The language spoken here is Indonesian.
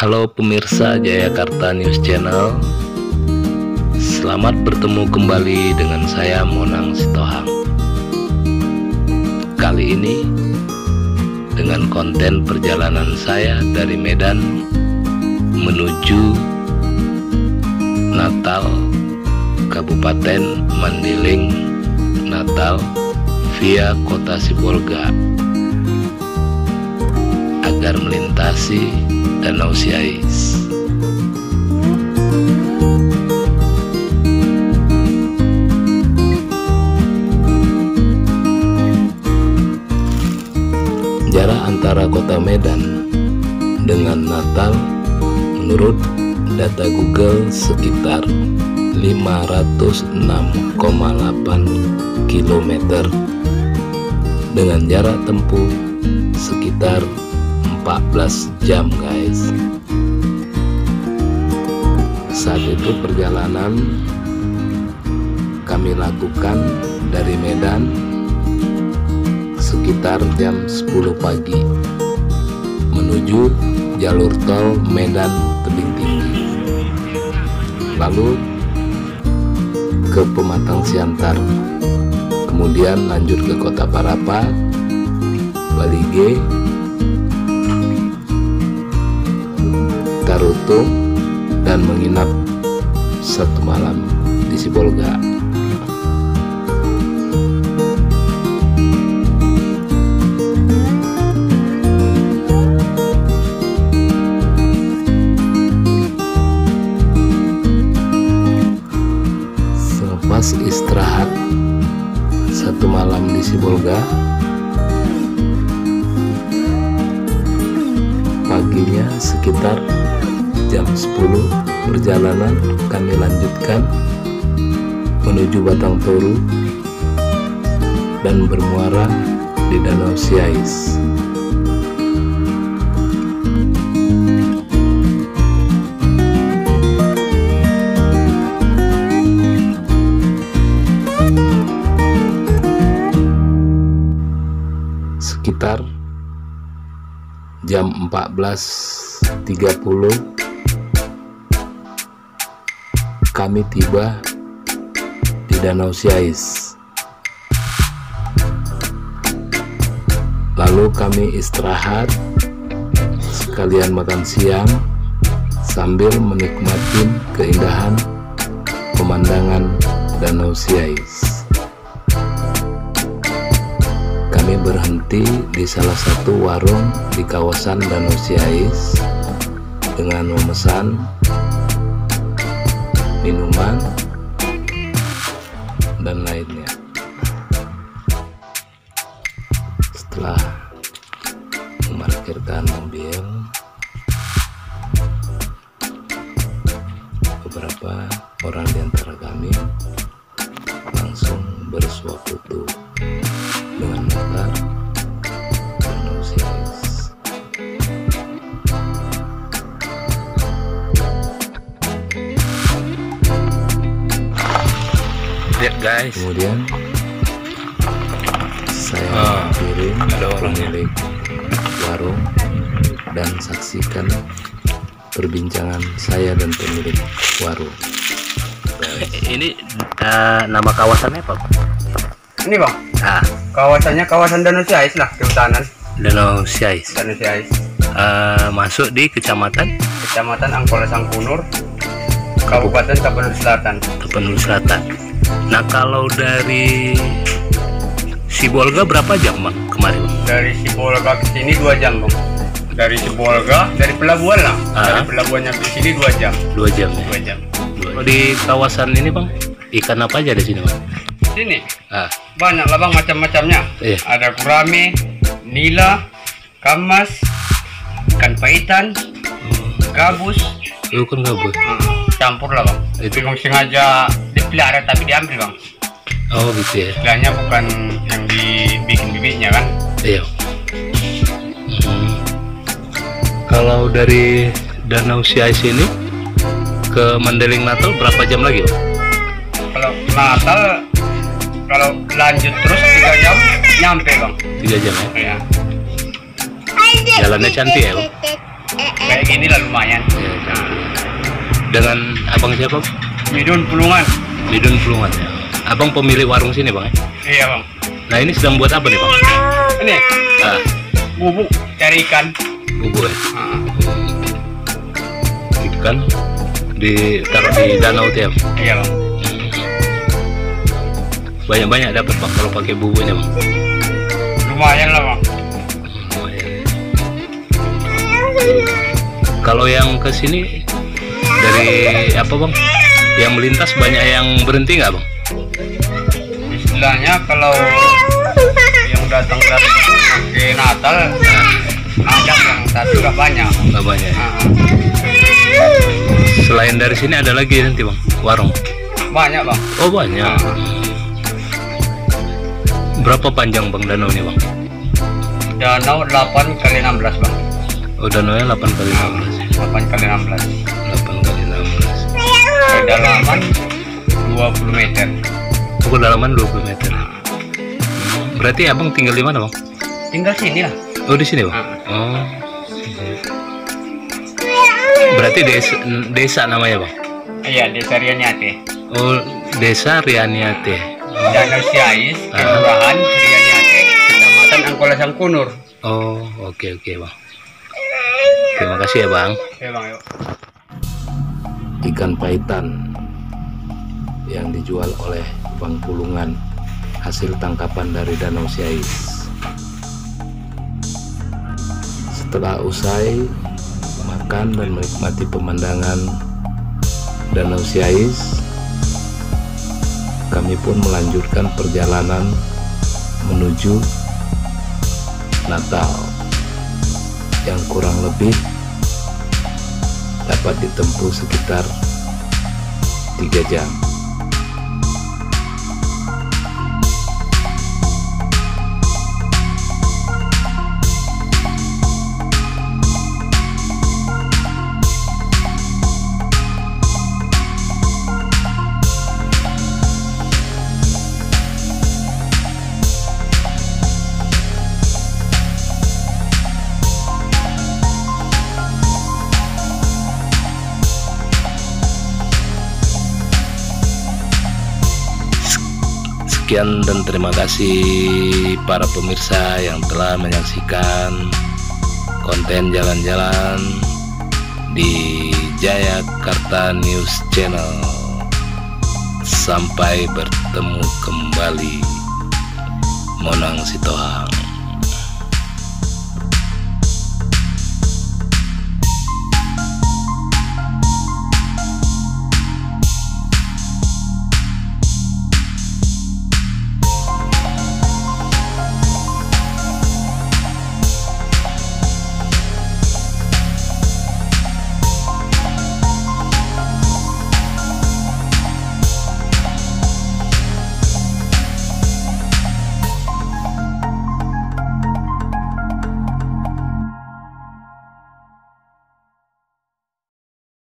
Halo pemirsa Jayakarta News Channel, selamat bertemu kembali dengan saya Monang Sitohang. Kali ini dengan konten perjalanan saya dari Medan menuju Natal, Kabupaten Mandailing, Natal via Kota Sibolga agar melintasi Danau Siais. Jarak antara kota Medan dengan Natal menurut data Google sekitar 506,8 km dengan jarak tempuh sekitar 14 jam guys. Saat itu perjalanan kami lakukan dari Medan sekitar jam 10 pagi menuju jalur tol Medan Tebing Tinggi, lalu ke Pematang Siantar, kemudian lanjut ke Kota Parapat, Balige, Tarutung, dan menginap satu malam di Sibolga. Selepas istirahat satu malam di Sibolga, paginya sekitar jam 10 perjalanan kami lanjutkan menuju Batang Toru dan bermuara di Danau Siais. Sekitar jam 14.30 kami tiba di Danau Siais. Lalu kami istirahat sekalian makan siang sambil menikmati keindahan pemandangan Danau Siais. Kami berhenti di salah satu warung di kawasan Danau Siais dengan memesan minuman dan lainnya. Setelah memarkirkan mobil, beberapa orang di antara kami langsung bersuah foto dengan motor Danau Siais. Lihat guys, kemudian saya kirim pemilik warung dan saksikan perbincangan saya dan pemilik warung. Ini nama kawasannya apa, Pak? Ini bang, kawasannya kawasan Danau Siais lah, kehutanan Danau Siais. Danau Siais. Masuk di Kecamatan Angkola Sangkunur, Kabupaten Tapanuli Selatan. Tapanuli Selatan. Nah, kalau dari Sibolga berapa jam bang kemarin? Dari Sibolga ke sini 2 jam bang. Dari Sibolga, dari pelabuhan lah. Dari pelabuhannya ke sini 2 jam. 2 jam ya? 2 jam. Di kawasan ini bang, ikan apa aja di sini bang? Sini banyak lah bang, macam-macamnya. Iya. Ada gurame, nila, kamas, ikan paitan, gabus. Ikan gabus. Campur lah bang. Itu memang sengaja dipelihara tapi diambil bang. Oh gitu ya. Istilahnya bukan yang dibikin bibitnya kan. Iya. Kalau dari Danau Siais ini ke Mandailing Natal berapa jam lagi bang? Kalau Natal, kalau lanjut terus 3 jam nyampe bang. 3 jam ya? Iya. Jalannya cantik ya bang? kayak gini lah lumayan. Dengan abang siapa? Midun Pulungan. Midun Pulungan ya. Abang pemilik warung sini bang? Iya bang. Nah ini sedang buat apa nih bang? Ini bubuk cari ikan. Bubuk ya? Ikan ditaruh di danau tiap? Iya bang. Banyak-banyak dapat bang kalau pakai bubuknya bang? Lumayan lah bang. Kalau yang ke sini dari apa bang? Yang melintas banyak yang berhenti nggak bang? Istilahnya kalau yang datang dari ke Natal, ngajak yang satu nggak banyak. Nggak banyak. Selain dari sini ada lagi nanti bang warung? Banyak bang. Oh banyak. Berapa panjang bang danau ini bang? Danau 8 kali 16 bang. Oh danaunya 8 kali 16. 8 kali 16. 8 kali 16. Kedalaman 20 meter. Oh, kedalaman 20 meter. Berarti abang tinggal di mana bang? Tinggal sini lah. Oh di sini bang? Oh. Berarti desa namanya bang? Iya, Desa Rianiate. Oh Desa Rianiate. Danau Siais, Kelurahan Rianiate, Kecamatan Angkola Sangkunur. Oh oke bang. Terima kasih ya bang. Ya bang, yuk. Ikan paitan yang dijual oleh Bang Pulungan, hasil tangkapan dari Danau Siais. Setelah usai makan dan menikmati pemandangan Danau Siais, kami pun melanjutkan perjalanan menuju Natal yang kurang lebih dapat ditempuh sekitar 3 jam. Sekian dan terima kasih para pemirsa yang telah menyaksikan konten jalan-jalan di Jayakarta News Channel. Sampai bertemu kembali. Monang Sitohang.